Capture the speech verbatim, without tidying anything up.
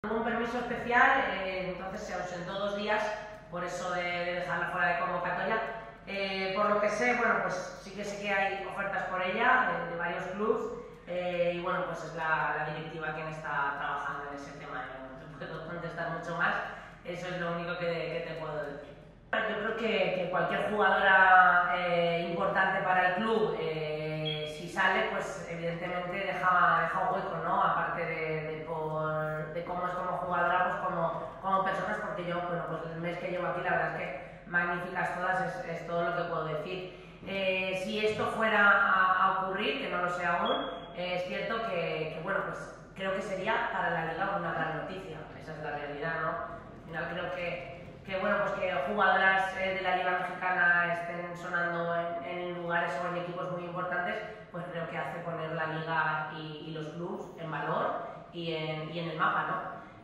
Un permiso especial, eh, entonces se ausentó dos días por eso de, de dejarla fuera de convocatoria. Eh, por lo que sé, bueno, pues sí que sé que hay ofertas por ella de, de varios clubes eh, y bueno, pues es la, la directiva quien está trabajando en ese tema. Yo no te puedo contestar mucho más, eso es lo único que, que te puedo decir. Yo creo que, que cualquier jugadora eh, importante para el club, eh, si sale, pues evidentemente deja, deja un hueco, ¿no? Aparte de, de, por, de cómo es como jugadora, pues como, como personas, porque yo, bueno, pues el mes que llevo aquí, la verdad es que magníficas todas, es, es todo lo que puedo decir. Eh, si esto fuera a, a ocurrir, que no lo sé aún, eh, es cierto que, que, bueno, pues creo que sería para la liga una gran noticia, esa es la realidad, ¿no? Al final creo que que bueno, pues que jugadoras eh, de la Liga Mexicana estén sonando en, en lugares o en equipos muy importantes, pues creo que hace poner la Liga y, y los clubs en valor y en, y en el mapa, ¿no?